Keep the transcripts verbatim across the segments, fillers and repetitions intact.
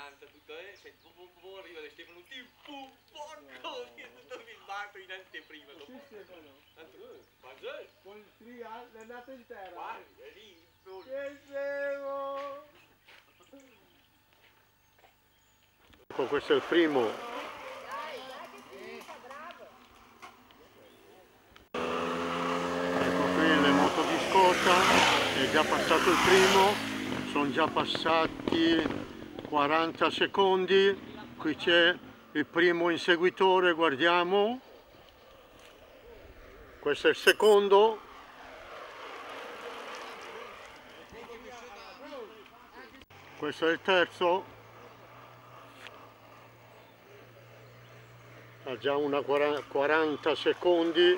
canta tutto, eh, senti, po, po, po, arriva da Stefano Tim, pum, porco, è tutto filmato in anteprima. Dopo. Sì, Stefano. Tanto, guarda, con il trial è andata intera. guarda, è lì, pum. Che devo! Questo è il primo. Ecco qui le moto di Scota, è già passato il primo, sono già passati quaranta secondi, qui c'è il primo inseguitore, guardiamo, questo è il secondo, questo è il terzo. Ha già una quaranta secondi.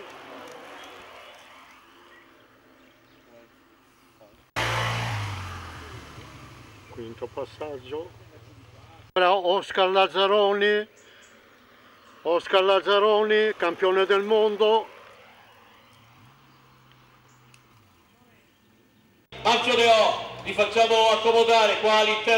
Quinto passaggio. Ora Oscar Lazzaroni, Oscar Lazzaroni, campione del mondo. Marcio Leo, li facciamo accomodare qua all'interno.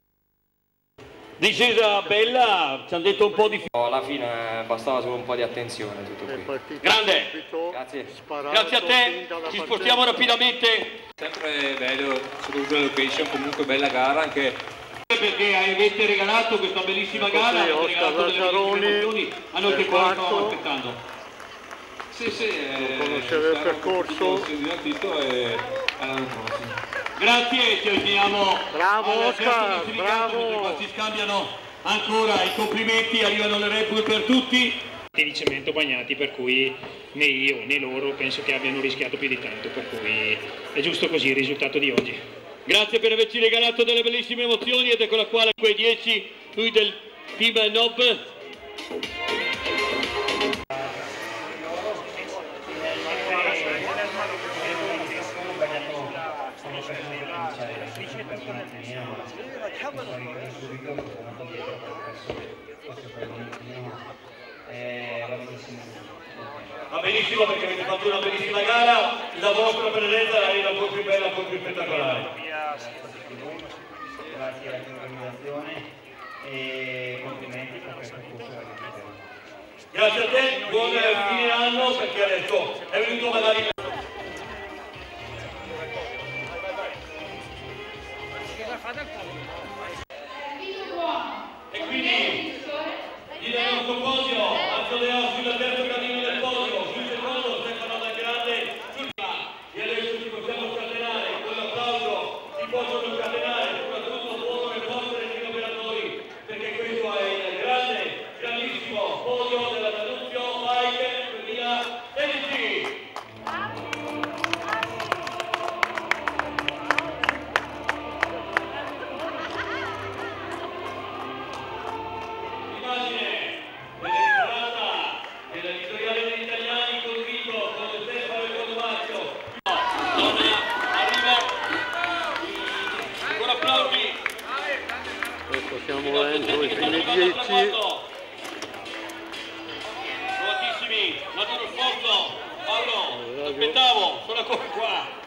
Discesa bella, ci hanno detto un po' di... Alla fine bastava solo un po' di attenzione, tutto qui. Grande! Subito, Grazie. Grazie a te, ci spostiamo rapidamente. Sempre bello, soprattutto la location, comunque bella gara anche... Perché avete regalato questa bellissima gara, avete regalato delle bellissime emozioni a noi che qua stavamo aspettando. Sì, sì, eh, conoscere il percorso. Si è divertito e all'anno prossimo. Grazie, ci avviciniamo Bravo al Oscar, terzo bravo. mentre qua si scambiano ancora i complimenti, arrivano le Red Bull per tutti. Di cemento bagnati, per cui né io né loro penso che abbiano rischiato più di tanto, per cui è giusto così il risultato di oggi. Grazie per averci regalato delle bellissime emozioni ed eccola qua la cinque dieci, lui del team Nob. Va benissimo perché avete fatto una bellissima gara, la vostra presenza è la più bella, la più spettacolare. Grazie alla tua organizzazione e complimenti per questo percorso. Grazie a te, buon fine anno perché adesso è venuto magari... E quindi il nostro podio, Marcio Leo sul terzo gradino del podio, sul secondo Stefano Dal Grande, sul e adesso ci possiamo scatenare, con l'applauso si possono scatenare, soprattutto buono nel vostro degli operatori, perché questo è il grande, grandissimo podio della D'Annunzio Bike duemilasedici. Siamo dentro i primi dieci. Bravissimi, ma duro sforzo, Paolo, aspettavo, sono ancora qua.